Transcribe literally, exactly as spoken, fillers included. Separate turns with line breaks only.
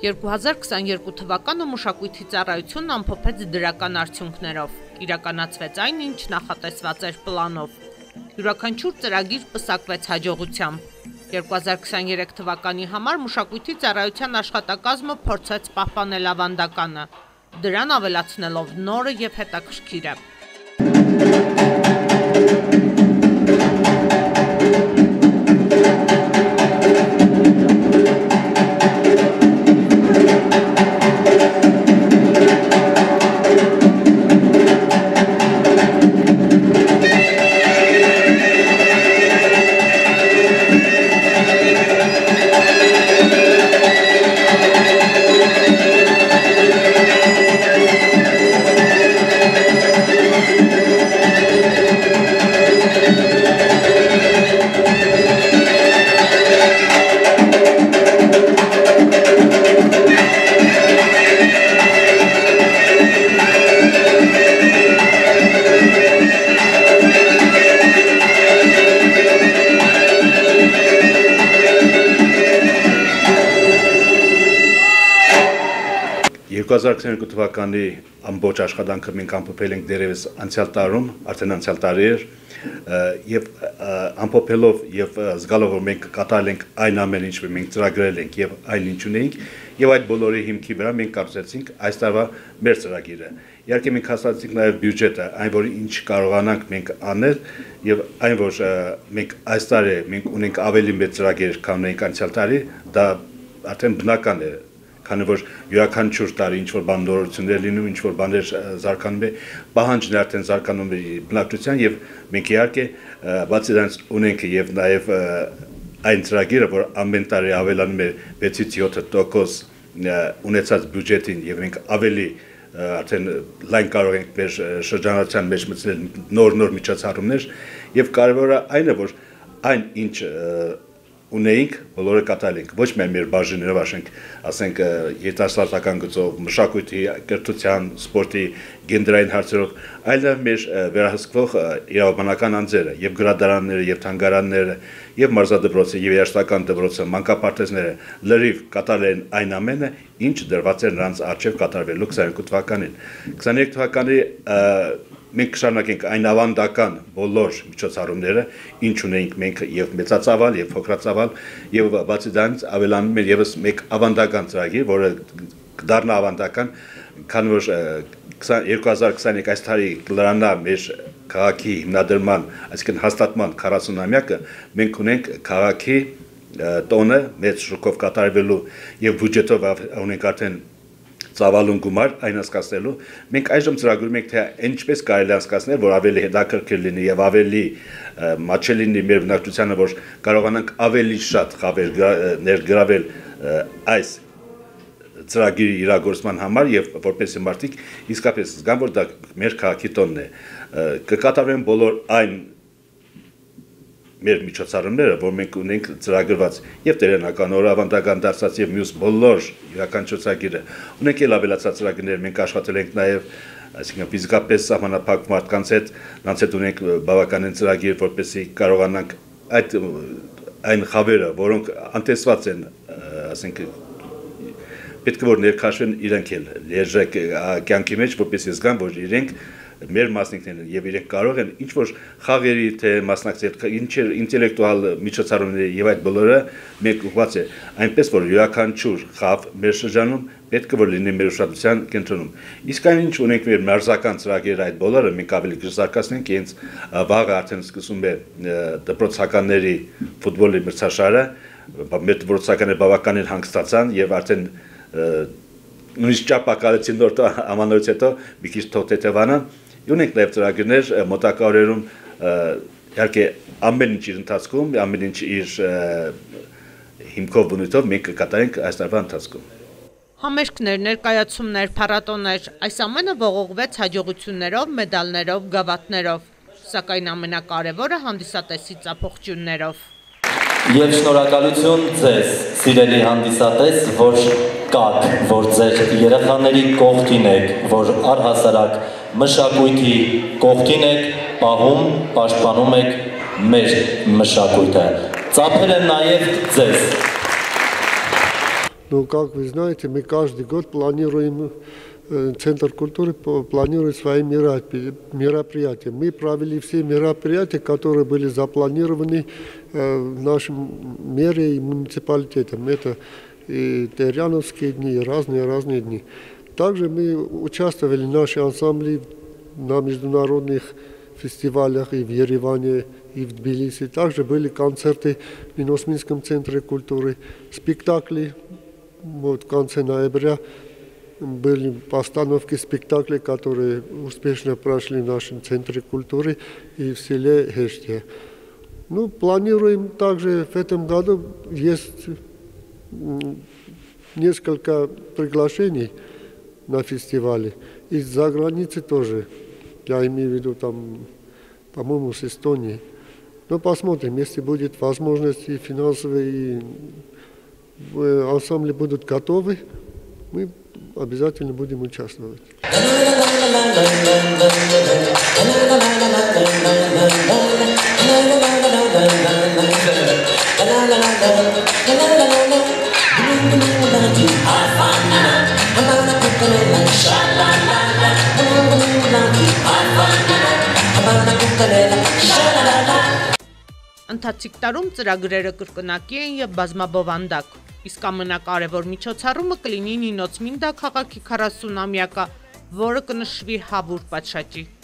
երկու հազար քսաներկու թվականը մշակույթի ծառայությունն ամփոփեց դրական արդյունքներով, իրականացվեց այն, ինչ նախատեսված էր պլանով։ Յուրաքանչյուր ծրագիր պսակվեց հաջողությամբ։ երկու հազար քսաներեք թվականի համար մշակույթի ծառայության աշխատակազմը փորձեց պահպանել ավանդականը, դրան ավելացնելով նորը և հետաքրքիրը։
երկու հազար քսաներկու թվականի ամբողջ աշխատանքը մենք ամփոփել ենք դերևս անցյալ տարում, արդեն անցյալ տարի էր, եւ ամփոփելով եւ զգալով որ մենք կատարել ենք այն ամենը ինչ մենք ծրագրել ենք եւ այն ինչ ունենք, եւ այդ բոլորի հիմքի վրա մենք կառուցեցինք այս տարվա մեր ծրագիրը։ Իհարկե մենք հաստատեցինք նաեւ բյուջետը, այն որ ինչ կարողանանք մենք անել եւ այն որ մենք այս տարի մենք ունենք ավելի մեծ ծրագիր, քան ունենք անցյալ տարի, դա արդեն բնական է։ Քանի որ յուրաքանչյուր տարի ինչ որ բան նորություններ լինում, ինչ որ բաներ զարգանում է, պահանջն արդեն զարգանում է բնակչության եւ մենք իհարկե բացի դրանից ունենք եւ նաեւ այն ծրագիրը, որ ամեն տարի ավելանում է վեցից յոթ տոկոս ունեցած բյուջետին եւ մենք ավելի արդեն լայն կարող ենք մեր շրջանառության մեջ մտցնել նոր-նոր միջոցառումներ եւ կարեւորը այն է, որ այն ինչ ունեինք, բոլորը կատարել ենք, ոչ միայն մեր բաժիններով, ասենք, ասենք երիտասարդական գծով, մշակույթի, կրթության, սպորտի, գենդերային հարցերով, այլև մեր վերահսկվող իրավաբանական անձերը, եւ գրադարանները, եւ թանգարանները, եւ մարզադպրոցը, եւ երաժշտական դպրոցը, մանկապարտեզները լրիվ կատարել են այն ամենը, ինչ դրված էր նրանց առջև կատարվելու քսաներկու թվականին։ քսաներեք թվականի մենք կշարունակենք այն ավանդական բոլոր միջոցառումները, ինչ ունենք մենք եւ մեծածավալ եւ փոքրածավալ եւ բացի դրանից ավելանում է եւս մեկ ավանդական ծրագիր, որը կդառնա ավանդական, քանի որ երկու հազար քսաներեք այս տարի կլրանա մեր քաղաքի հիմնադրման, այսինքն հաստատման քառասունամյակը, մենք ունենք քաղաքի տոնը մեծ շուկով կատարվելու եւ բյուջետով ունենք արդեն ծավալուն գումար այն հասկացնելու, մենք այժմ ծրագրում ենք թե ինչպես կարելի է հասկացնել, որ ավելի հետաքրքիր լինի եւ ավելի մատչելի լինի մեր բնակչությանը, որ կարողանանք ավելի շատ խավեր ներգրավել այս ծրագրի իրագործման համար եւ որպեսզի մարդիկ իսկապես զգան, որ դա մեր քաղաքի տոնն է։ Կկատարվեն բոլոր այն մեր միջոցառումները, որ մենք ունենք ծրագրված եւ տերենական օրավանդական դարձած եւ մյուս բոլոր յուրաքանչյուր ծրագիրը, ունենք էլ ավելացած ծրագրեր, մենք աշխատել ենք նաեւ, այսինքն ֆիզիկապես սահմանափակ մարդկանց հետ, նրանց հետ ունենք բավականին ծրագիր, որպեսզի կարողանանք այդ այն խավերը, որոնք անտեսված են, ասենք պետք է որ ներքաշվեն իրենք էլ լիեժեք կյանքի մեջ, որպեսզի զգան, որ իրենք մեր մասնիկներն են եւ իրենք կարող են ինչ որ խաղերի թե մասնակցել ինչ ինտելեկտուալ միջոցառումների եւ այդ բոլորը մենք ուղղված է այնպես որ յուրաքանչյուր խաղ մեր շրջանում պետք է որ լինի մեր ուշադրության կենտրոնում իսկ այն ինչ ունենք մեր մարզական ծրագիրը այդ բոլորը մենք ավելի գզարկացնենք ինձ վաղը արդեն սկսում է դպրոցականների ֆուտբոլի մրցաշարը մեր դպրոցականները բավականին հանգստացան եւ արդեն նույնիսկ ճապակալեցին նոր ամանորից հետո մի քիչ թոթեթևանան ունենք նաև ծրագրեր մոտակա օրերում իհարկե ամեն ինչ իր ընթացքում ամեն ինչ իր հիմքով բնույթով մենք կկատարենք այս տարվա ընթացքում
Համերգներ, ներկայացումներ, փառատոներ, այս ամենը ողողվեց հաջողություններով, մեդալներով, գավաթներով, սակայն ամենակարևորը հանդիսատեսի ծափողջյուններով։
Եվ շնորհակալություն ձեզ, սիրելի հանդիսատես, որ կաք, որ ձեր երեխաների կողքին եք, որ առհասարակ մշակույթի կողքին եք, պահում, պաշտպանում եք մեր մշակույթը։ Ծափերը նաև ձեզ։
Но, как вы знаете, мы каждый год планируем, Центр культуры планирует свои мероприятия. Мы провели все мероприятия, которые были запланированы в нашем мэре и муниципалитетом. Это и Теряновские дни, и разные-разные дни. Также мы участвовали, наши ансамбли, на международных фестивалях и в Ереване, и в Тбилиси. Также были концерты в Миносминском центре культуры, спектакли. Вот в конце ноября были постановки спектаклей, которые успешно прошли в нашем центре культуры и в селе Хештия. Ну, планируем также в этом году, есть несколько приглашений на фестивали. Из-за границы тоже, я имею в виду там, по-моему, с Эстонии. Но посмотрим, если будет возможность и финансовые, и ансамбли будут готовы, мы обязательно будем участвовать.
Ընթացիկ տարում ծրագրերը կրկնակի են և բազմաբովանդակ, իսկ ամենակարևոր միջոցառումը կլինի Նինոց Մինդա քաղաքի քառասունամյակը, որը կնշվի հավուր պատշաճի։